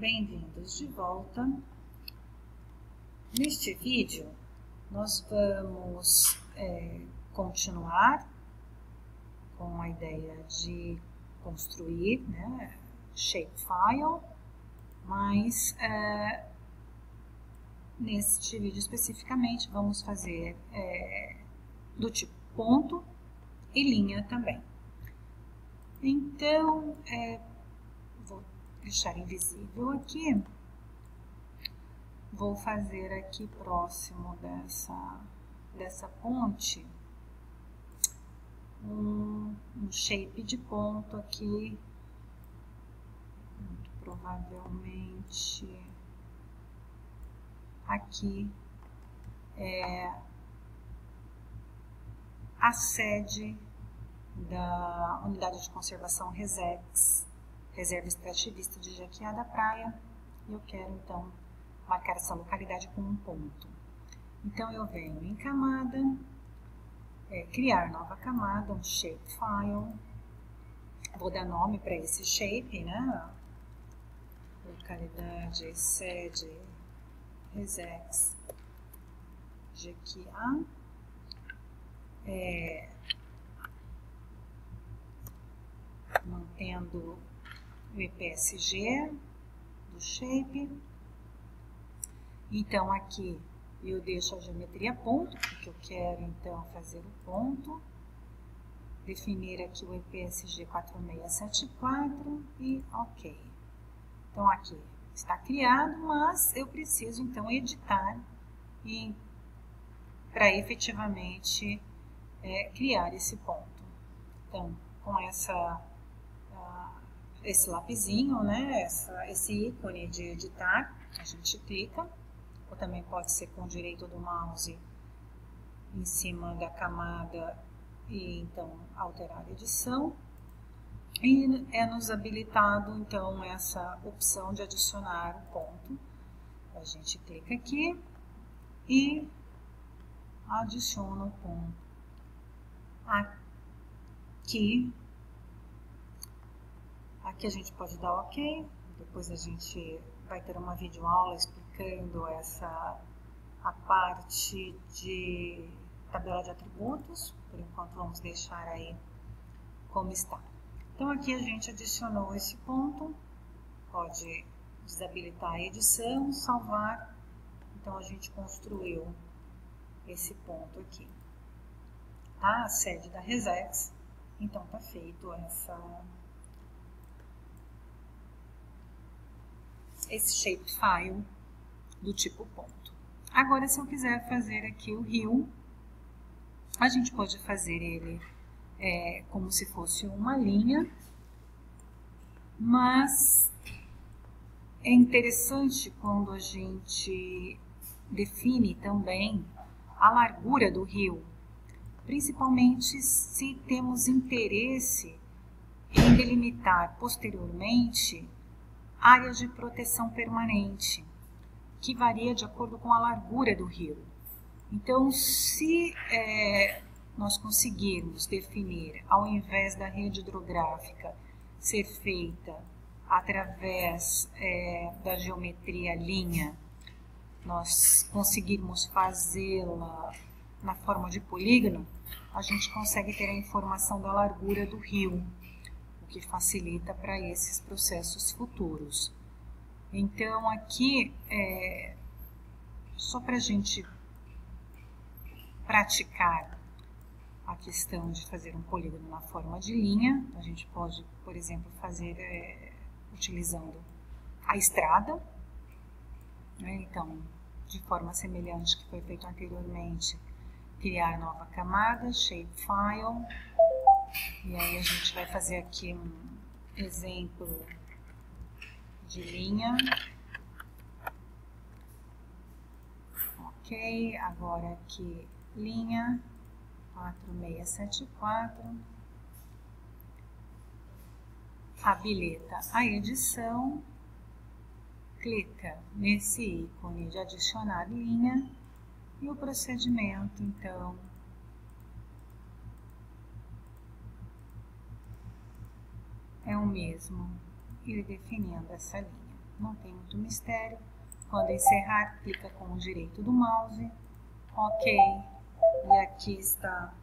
Bem-vindos de volta. Neste vídeo, nós vamos continuar com a ideia de construir, né, shapefile, mas neste vídeo especificamente vamos fazer do tipo ponto e linha também. Então, vou deixar invisível aqui. Vou fazer aqui próximo dessa ponte um shape de ponto aqui, muito provavelmente aqui é a sede da Unidade de Conservação RESEX, Reserva Extrativista de Jequiá da Praia, e eu quero então marcar essa localidade com um ponto. Então eu venho em camada, criar nova camada, um shapefile, vou dar nome para esse shape, né? Localidade, sede, RESEX, Jequiá, mantendo o EPSG do shape. Então aqui eu deixo a geometria ponto, porque eu quero então fazer o ponto, definir aqui o EPSG 4674 e ok. Então aqui está criado, mas eu preciso então editar para efetivamente criar esse ponto. Então com esse lapisinho, né, esse ícone de editar, a gente clica, ou também pode ser com o direito do mouse em cima da camada e então alterar a edição. E é nos habilitado então essa opção de adicionar o ponto. A gente clica aqui e adiciona o ponto aqui. Aqui a gente pode dar OK, depois a gente vai ter uma videoaula explicando a parte de tabela de atributos. Por enquanto vamos deixar aí como está. Então aqui a gente adicionou esse ponto, pode desabilitar a edição, salvar. Então a gente construiu esse ponto aqui, tá? A sede da RESEX. Então tá feito esse shapefile do tipo ponto. Agora, se eu quiser fazer aqui o rio, a gente pode fazer ele como se fosse uma linha, mas é interessante quando a gente define também a largura do rio, principalmente se temos interesse em delimitar posteriormente áreas de proteção permanente, que varia de acordo com a largura do rio. Então, se nós conseguirmos definir, ao invés da rede hidrográfica ser feita através da geometria linha, nós conseguirmos fazê-la na forma de polígono, a gente consegue ter a informação da largura do rio, que facilita para esses processos futuros. Então aqui, só para a gente praticar a questão de fazer um polígono na forma de linha, a gente pode, por exemplo, fazer utilizando a estrada, né? Então, de forma semelhante que foi feito anteriormente, criar nova camada, shapefile. E aí a gente vai fazer aqui um exemplo de linha. Ok, agora aqui linha 4674. Habilita a edição. Clica nesse ícone de adicionar linha e o procedimento então é o mesmo, ir definindo essa linha. não tem muito mistério. Quando encerrar, clica com o direito do mouse, ok, e aqui está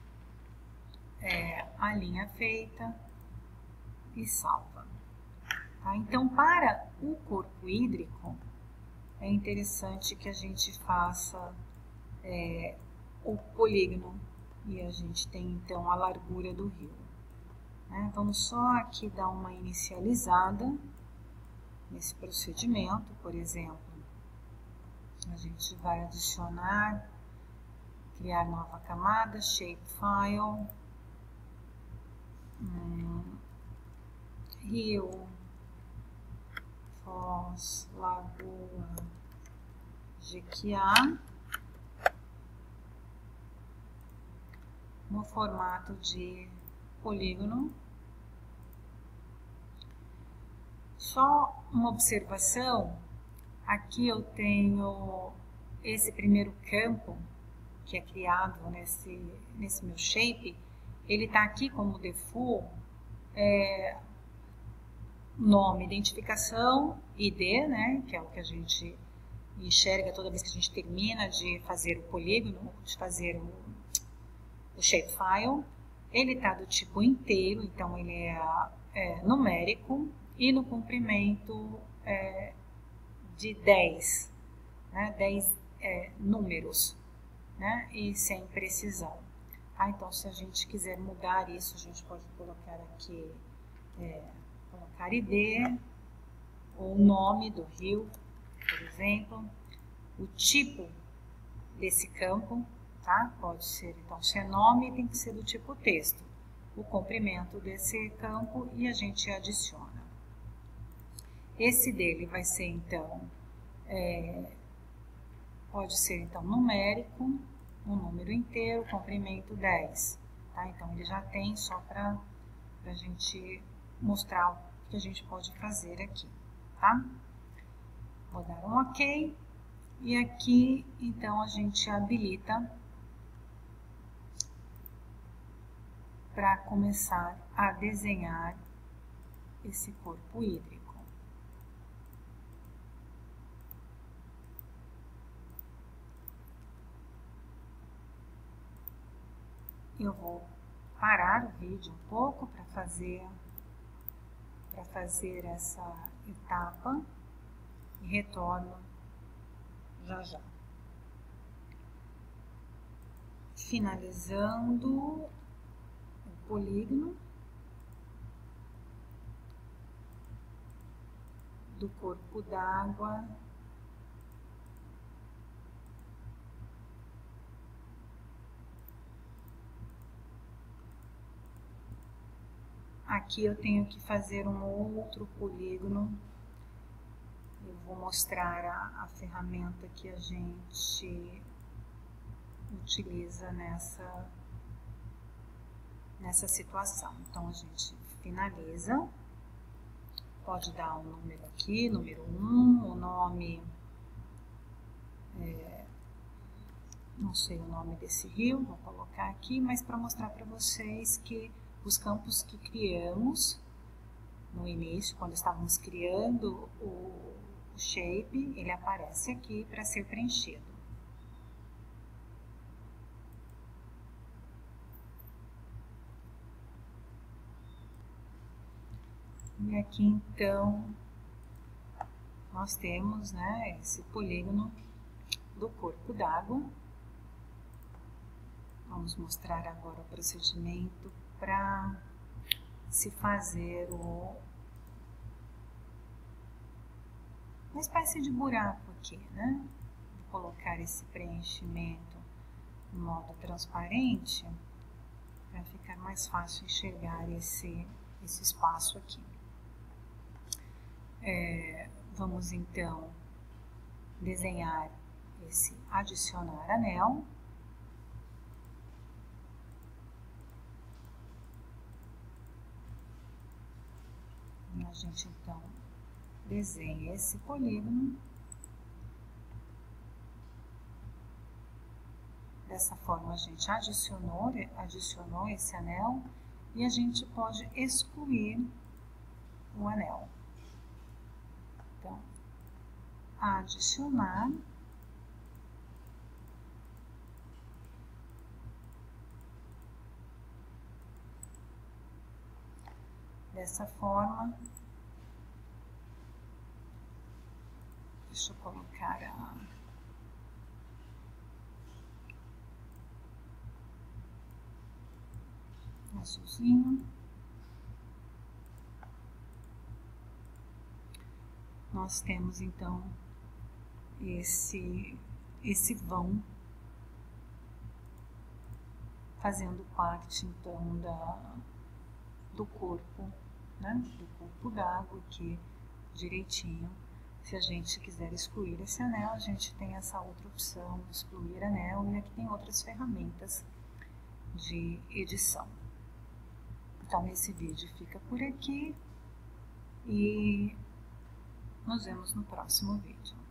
a linha feita e salva. Tá? Então, para o corpo hídrico, é interessante que a gente faça o polígono e a gente tem então a largura do rio. Né? Vamos só aqui dar uma inicializada nesse procedimento, por exemplo, a gente vai adicionar, criar nova camada, shapefile, rio, Foz, Lagoa, Jequiá, no formato de polígono. Só uma observação, aqui eu tenho esse primeiro campo que é criado nesse meu shape, ele está aqui como default, nome, identificação, ID, né, que é o que a gente enxerga toda vez que a gente termina de fazer o polígono, de fazer o shapefile. Ele está do tipo inteiro, então ele é numérico e no comprimento de 10, né, 10 números, né, e sem precisão. Tá? Então, se a gente quiser mudar isso, a gente pode colocar aqui, colocar ID, ou o nome do rio, por exemplo, o tipo desse campo, tá? Pode ser, então, se é nome, tem que ser do tipo texto, o comprimento desse campo e a gente adiciona. Esse dele vai ser, então, pode ser, então, numérico, um número inteiro, comprimento 10, tá? Então, ele já tem só para a gente mostrar o que a gente pode fazer aqui, tá? Vou dar um OK. E aqui, então, a gente habilita para começar a desenhar esse corpo hídrico. Eu vou parar o vídeo um pouco para fazer essa etapa e retorno já já. Finalizando o polígono do corpo d'água aqui eu tenho que fazer um outro polígono. Eu vou mostrar a ferramenta que a gente utiliza nessa situação. Então, a gente finaliza, pode dar um número aqui, número 1, o nome, não sei o nome desse rio, vou colocar aqui, mas para mostrar para vocês que os campos que criamos no início, quando estávamos criando o shape, ele aparece aqui para ser preenchido. E aqui, então, nós temos, né, esse polígono do corpo d'água. Vamos mostrar agora o procedimento para se fazer uma espécie de buraco aqui, né? Vou colocar esse preenchimento em modo transparente para ficar mais fácil enxergar esse espaço aqui. Vamos então desenhar esse adicionar anel. A gente então desenha esse polígono. Dessa forma a gente adicionou esse anel e a gente pode excluir o anel. então adicionar. Dessa forma, deixa eu colocar azulzinho. Nós temos então esse vão fazendo parte então do corpo, né? Do corpo d'água aqui direitinho. Se a gente quiser excluir esse anel, a gente tem essa outra opção, excluir anel, e aqui tem outras ferramentas de edição. Então esse vídeo fica por aqui e nos vemos no próximo vídeo.